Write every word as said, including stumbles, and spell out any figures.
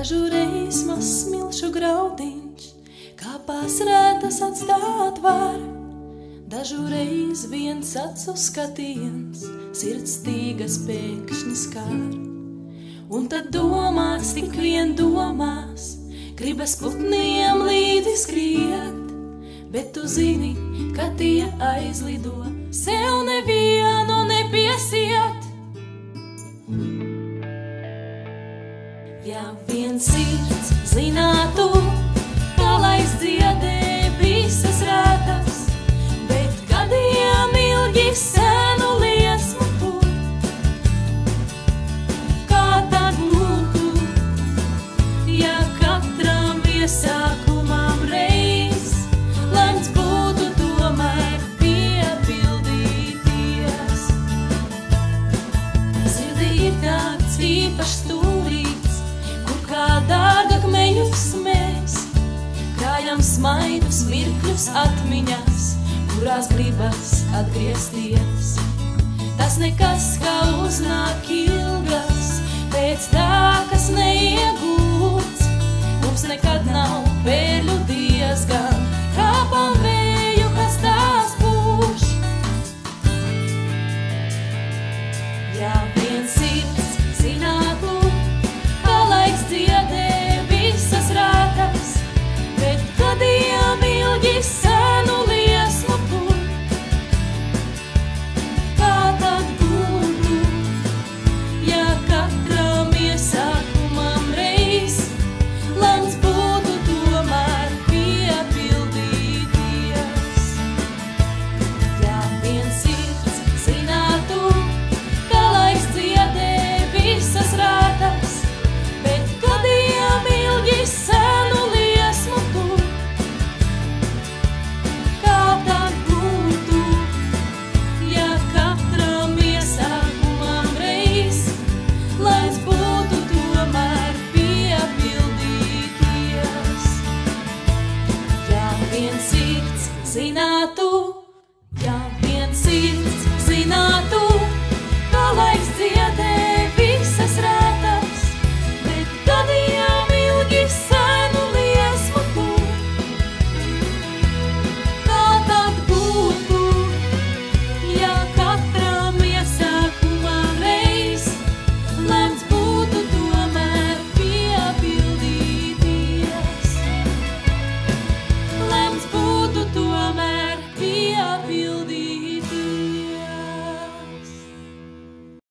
Dažu reiz mazs smilšu graudiņš, kāpās rētas atstāt var. Dažu reiz viens acu skatiens, sirds stīgas pēkšņi skar. Un tad domās, tik vien domās, gribas putniem līdzi skriet, bet tu zini, ka tie aizlido, sev nevienu nepiesiet. Ja viens sirds zinātu, kā laiz dziedē visas rētas, bet gadiem ilgi senu liesmu tur, kā tad būtu, ja katram iesākumam reiz lemts būtu tomēr piepildīties. Sirdī ir tāds īpašs stūrīts, kur kā dārgakmeņus mēs krājam smaidus mirkļus atmiņās, kurās gribas atgriezties. Tas nekas, kā uznāk ilgas, pēc tā, kas neiegūts. Mums nekad nav pērļu diezgan, kā palvēju, kas tās pūš. Ja viens sirds zinātu, kā laiks dziedē visas rētas, bet gadiem ilgi senu liesmu tur, kā tad būtu, ja katram iesākumam reiz lemts būtu tomēr piepildīties. Ja viens sirds zinātu, kā laiks dziedē visas rētas, bet gadiem ilgi senu liesmu tur, kā tad būtu, ja katram iesākumam reiz lemts būtu tomēr piepildīties. Ja viens sirds zinātu,